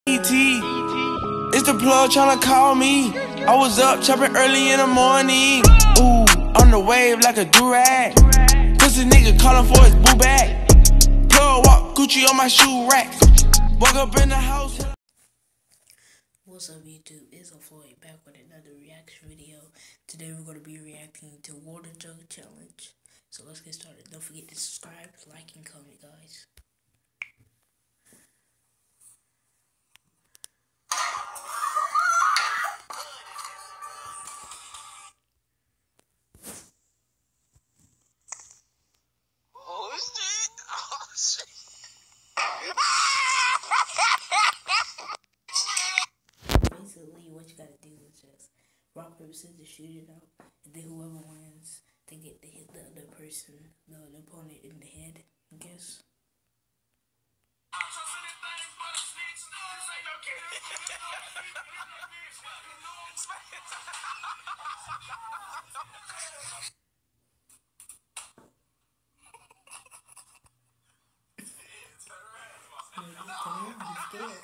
It's the plug tryna call me. I was up chopping early in the morning. Ooh, on the wave like a do-rag. Pussy nigga calling for his boo bag. Plug walk Gucci on my shoe rack. Woke up in the house. What's up YouTube, it's Floyd back with another reaction video. Today we're going to be reacting to Water Jug Challenge. So let's get started. Don't forget to subscribe, like, and comment, guys. Basically, what you gotta do is just rock, paper, scissors, shoot it out, and then whoever wins, they get to hit the other person, the opponent, in the head, I guess. I'm scared.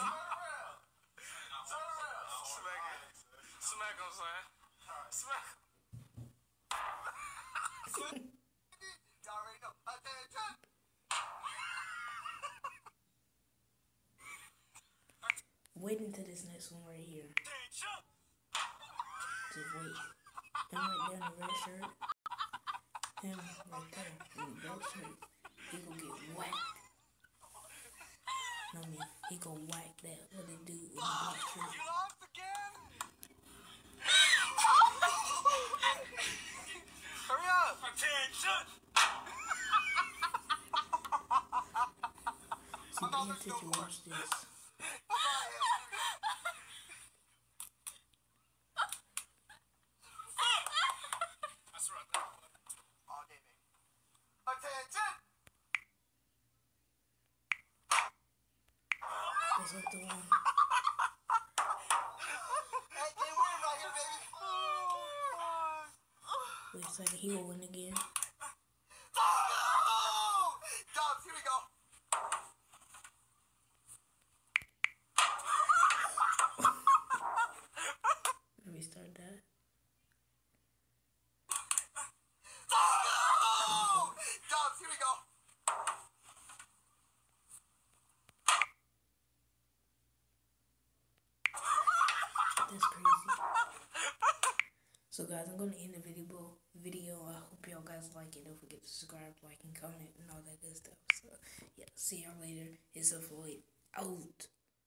Smack him, son. Smack him. Y'all already know. Attention. Wait until this next one right here. Just wait. Him right there in the red shirt. Him right there in the black shirt. He gonna get whacked. No, me. He gonna whack that other dude in the black shirt. You lost again? Hurry up! Attention! See, pay attention, watch this. That's not the one. Wait a second, he will win again. Dubs, here we go. Let me start that. Dubs, here we go. That's crazy. So guys, I'm gonna end the video. I hope y'all guys like it. Don't forget to subscribe, like, and comment, and all that good stuff. So yeah, see y'all later. It's Floyd out.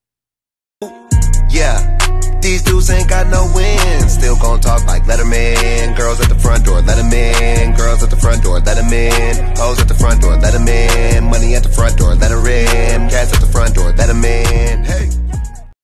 Yeah, these dudes ain't got no wins. Still gon' talk like let 'em in. Girls at the front door, let 'em in. Girls at the front door, let 'em in. Hoes at the front door, let 'em in. Money at the front door, let her in. Cats at the front door, let 'em in.